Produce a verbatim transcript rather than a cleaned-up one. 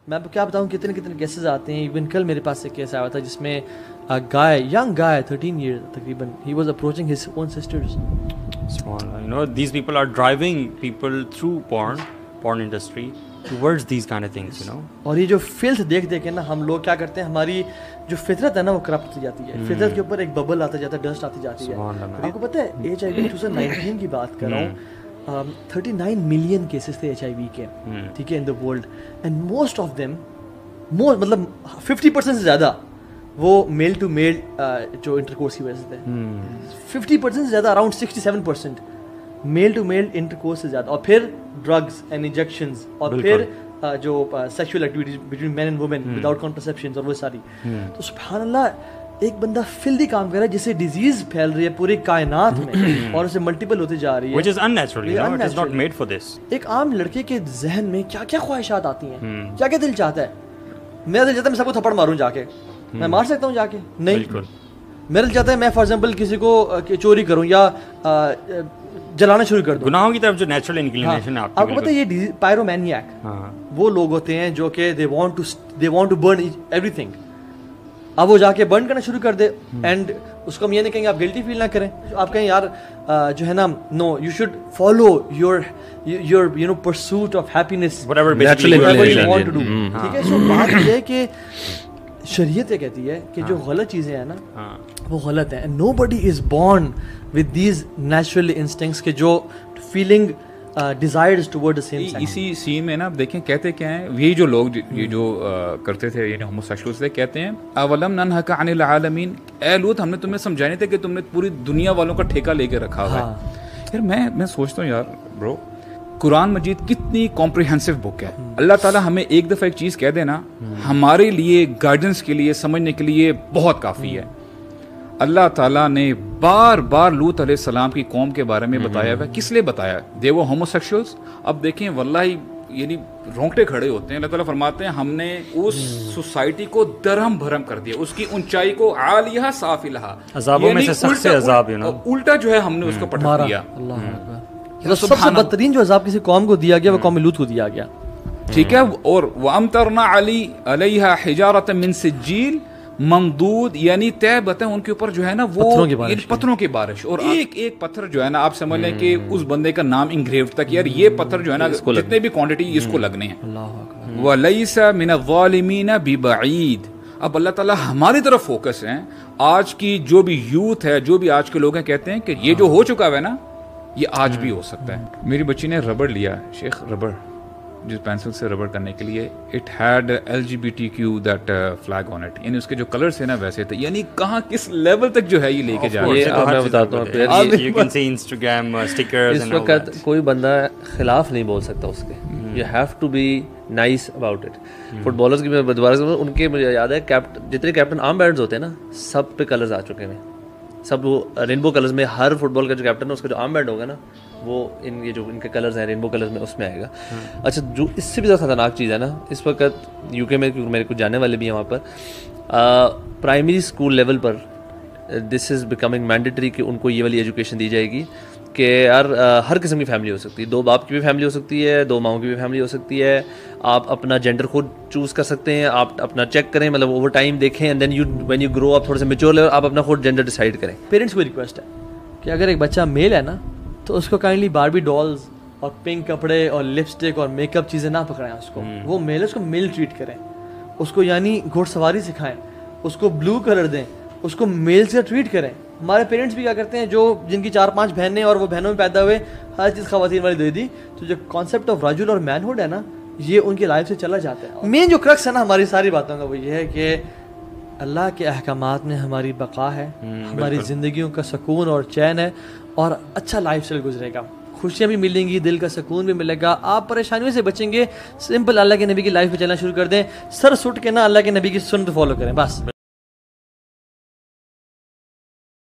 میں آپ کو کیا بتاؤں کتنے کتنے کیسز آتے ہیں. ایون کل میرے پاس ایک کیس آیا تھا جس میں guy young guy thirteen year تقریباً he was approaching his own sisters. You know, these people are driving people through porn porn industry towards these kind of things, you know. اور یہ جو فلتھ دیکھ دیکھ کے نا ہم لوگ کیا کرتے ہیں, ہماری جو فطرت ہے نا وہ کرپٹ ہوتی جاتی ہے. فطرت کے اوپر ایک ببل آتا جاتا ہے, ڈسٹ آتی جاتی ہے. آپ کو پتہ ہے H I V two thousand nineteen کی بات کر رہا ہوں, تھرٹی نائن ملین کیسز تھے ایچ آئی وی کے, ٹھیک ہے, in the world. And most of them most مطلب ففٹی پرسینٹ سے زیادہ وہ میل ٹو میل جو انٹر کورس کی وجہ سے تھے. ففٹی پرسینٹ سے زیادہ, around sixty seven percent male to male intercourse سے زیادہ. اور پھر ڈرگز اینڈ انجیکشنز, اور پھر جو sexual activities between man and woman without contraceptions اور وہ ساری. تو سبحان اللہ, ایک بندہ فلدی کام کر رہا ہے جس سے ڈیزیز پھیل رہی ہے پوری کائنات میں اور اسے ملٹیپل ہوتی جا رہی ہے, which is unnatural, you know, it is not made for this. ایک عام لڑکے کے ذہن میں کیا کیا خواہشات آتی ہیں, کیا کیا دل چاہتا ہے. میرا دل چاہتا ہے میں سب کو تھپڑ ماروں جا کے, میں مار سکتا ہوں جا کے؟ نہیں. میرا دل چاہتا ہے میں فار ایگزامپل کسی کو چوری کروں یا جلانا شروع کر دوں. گناہوں کی طرف جو نیچرل انکلینیشن ہے آپ کو پتہ ہے یہ پائرومینیاک وہ لوگ ہوتے ہیں جو کہ they want to they want to burn everything. اب وہ جا کے برن کرنا شروع کر دے اینڈ اس کو ہم یہ نہیں کہیں گے آپ گلٹی فیل نہ کریں. آپ کہیں یار جو ہے نا, no you should follow your your you know pursuit of happiness natural inclination. ٹھیک ہے. سو بات یہ ہے کہ شریعت یہ کہتی ہے کہ جو غلط چیزیں ہیں نا وہ غلط ہیں. Nobody is born with these natural instincts کے جو feeling desires toward the same. اسی سین میں نا آپ دیکھیں کہتے کیا ہیں یہی جو لوگ یہ جو کرتے تھے یعنی ہوموسیکشولز تھے, کہتے ہیں اولم ننہک عن العالمین, اے لوط ہم نے تمہیں سمجھانے تھے کہ تم نے پوری دنیا والوں کا ٹھیکہ لے کے رکھا ہوا ہے. یار میں میں سوچتا ہوں یار برو, قرآن مجید کتنی کمپریہنسو بک ہے. اللہ تعالیٰ ہمیں ایک دفعہ ایک چیز کہہ دے نا, ہمارے لیے گائیڈنس کے لیے سمجھنے کے لیے بہت کافی ہے. اللہ تعالیٰ نے بار بار لوط علیہ السلام کی قوم کے بارے میں بتایا ہوا. کس لیے بتایا؟ دے وہ ہوموسیکشولز. اب دیکھیں واللہ یعنی رونگٹے کھڑے ہوتے ہیں. اللہ تعالیٰ فرماتے ہیں ہم نے اس سوسائٹی کو درہم بھرم کر دیا, اس کی اونچائی کو عالیہ سافلہا, عذابوں میں سے سخت سے عذاب, الٹا جو ہے ہم نے اس کو پٹک دیا. سب سے بدترین جو عذاب کسی قوم کو دیا گیا وہ قوم لوط کو دیا گیا. ٹھیک ہے. اور وَأَمْطَرْنَا عَلَيْهَا حِجَارَةً مِّن سِجِّيلٍ ممدود, یعنی طے بتائیں ان کے اوپر جو ہے نا وہ پتھروں کی بارش. اور ایک ایک پتھر جو ہے نا آپ سمجھ لیں کہ اس بندے کا نام انگریوڈ تک, یار یہ پتھر جو ہے نا جتنے بھی کوانٹٹی اس کو لگنے ہیں. وَلَيْسَ مِنَ الظَّالِمِينَ بِبَعِيدٍ. اب اللہ تعالیٰ ہماری طرف فوکس ہے. آج کی جو بھی یوتھ ہے, جو بھی آج کے لوگ ہیں, کہتے ہیں کہ یہ جو ہو چکا ہے نا یہ آج بھی ہو سکتا ہے. میری بچی نے ربڑ لیا, شیخ ربڑ, جس پینسل سے ربڑ کرنے کے لیے, it had L G B T Q that flag on it, یعنی اس کے جو کلرز تھے نا ویسے تھے. یعنی کہاں کس لیول تک جو ہے یہ لے کے جا رہے ہیں. میں بتاتا ہوں, you can see Instagram stickers اس وقت کوئی بندہ خلاف نہیں بول سکتا اس کے. You have to be nice about it. Footballers کی میں دوبارہ سے ان کے مجھے یاد ہے کیپٹن جتنے کیپٹن آرم بینڈز ہوتے ہیں نا سب پہ کلرز آ چکے ہیں, سب وہ رینبو کلرز میں. ہر فٹ بال کا جو کیپٹن ہے اس کا جو آرم بینڈ ہوگا نا وہ ان یہ جو ان کے کلرز ہیں رینبو کلرز میں اس میں آئے گا. اچھا, جو اس سے بھی زیادہ خطرناک چیز ہے نا اس وقت یو کے میں, کیونکہ میرے کچھ جانے والے بھی ہیں وہاں پر, پرائمری اسکول لیول پر دس از بیکمنگ مینڈیٹری کہ ان کو یہ والی ایجوکیشن دی جائے گی کہ یار ہر قسم کی فیملی ہو سکتی ہے. دو باپ کی بھی فیملی ہو سکتی ہے, دو ماؤں کی بھی فیملی ہو سکتی ہے. آپ اپنا جینڈر خود چوز کر سکتے ہیں, آپ اپنا چیک کریں, مطلب اوور ٹائم دیکھیں, and then you when you grow up تھوڑے سے میچور لیول آپ اپنا خود جینڈر ڈیسائڈ کریں. پیرنٹس کو ریکویسٹ ہے کہ اگر ایک بچہ میل ہے نا تو اس کو کائنڈلی باربی ڈالز اور پنک کپڑے اور لپسٹک اور میک اپ چیزیں نہ پکڑائیں اس کو. وہ میل ہے اس کو میل ٹریٹ کریں, اس کو یعنی گھوڑ سواری سکھائیں, اس کو بلو کلر دیں, اس کو میل سے ٹریٹ کریں. ہمارے پیرنٹس بھی کیا کرتے ہیں جو جن کی چار پانچ بہنیں اور وہ بہنوں میں پیدا ہوئے ہر چیز خواتین والی دے دی, تو جو کانسیپٹ آف رجل اور مین ہوڈ ہے نا یہ ان کی لائف سے چلا جاتا ہے. مین جو کرکس ہے نا ہماری ساری باتوں کا وہ یہ ہے کہ اللہ کے احکامات میں ہماری بقا ہے, ہماری زندگیوں کا سکون اور چین ہے, اور اچھا لائف اسٹائل گزرے گا, خوشیاں بھی ملیں گی, دل کا سکون بھی ملے گا, آپ پریشانیوں سے بچیں گے. سمپل اللہ کے نبی کی لائف پہ چلنا شروع کر دیں, سر سٹ کے نا اللہ کے نبی کی سنت فالو کریں بس.